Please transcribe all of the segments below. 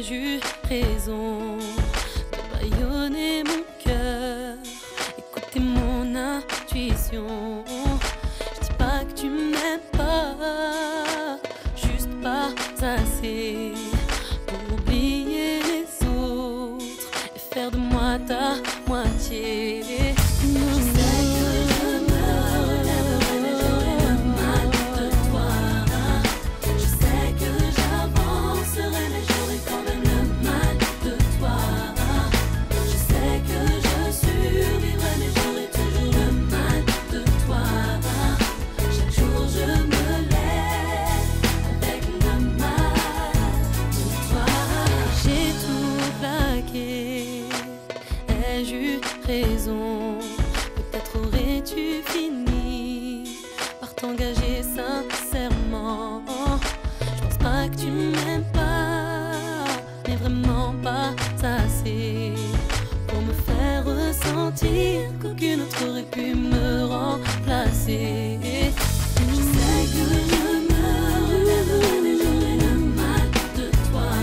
Ai-je eu raison de bâillonner mon cœur, écouter mon intuition? Je dis pas que tu m'aimes pas, juste pas assez pour oublier les autres et faire de moi ta moitié. Ai-je eu raison? Peut-être aurais-tu fini par t'engager sincèrement. Je pense pas que tu m'aimes pas, mais vraiment pas assez pour me faire ressentir qu'aucune autre aurait pu me remplacer. Je sais que je me relèverai, mais j'aurai le mal de toi.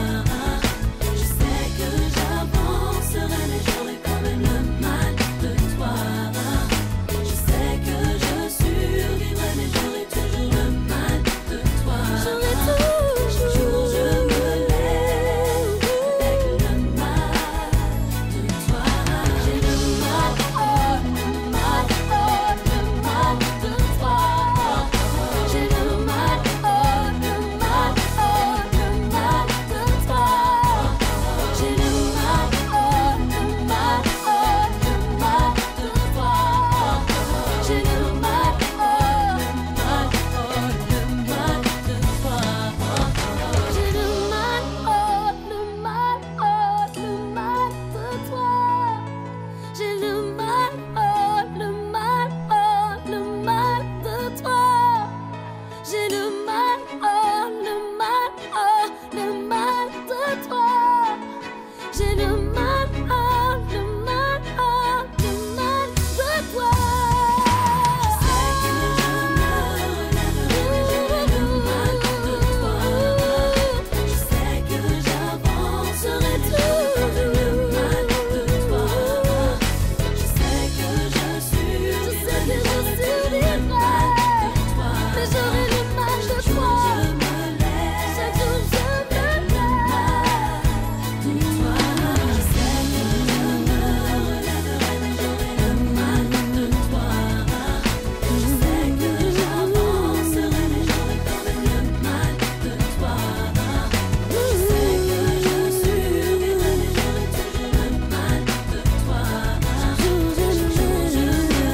Je sais que j'avancerai, mais j'aurai quand même le mal de toi. Je sais que je survivrai, mais j'aurai toujours le mal de toi. J'aurai toujours, je me lève avec le mal de toi. J'ai le mal, oh, le mal, oh, le mal de toi. J'ai le mal, oh, le mal, oh, le mal de toi. J'ai le mal, oh, le mal, oh, le mal de toi. J'ai le mal, oh, le mal, oh, le mal de toi. J'ai le mal, oh, le mal, oh, le mal de toi. J'ai le mal, oh, le mal, oh, le mal de toi. J'ai le mal, oh, le mal, oh, le mal de toi. J'ai le mal, oh, le mal, oh, le mal de toi. Je sais que je me relèverai, mais j'aurai le mal de toi. Je sais que j'avancerai, mais j'aurai quand même le mal de toi. Je sais que je survivrai, mais j'aurai toujours le mal de toi. Mais j'aurai le mal de toi. Chaque jour je me lève de toi. Je sais que je me relèverai, mais j'aurai le mal de toi. Je sais que j'avancerai, mais j'aurai quand même le mal de toi. Je sais que je survivrai, mais j'aurai toujours le mal de toi. Chaque jour je me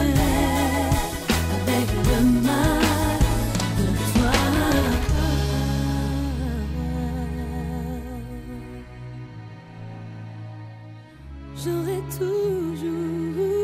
lève avec le mal de toi. J'aurai toujours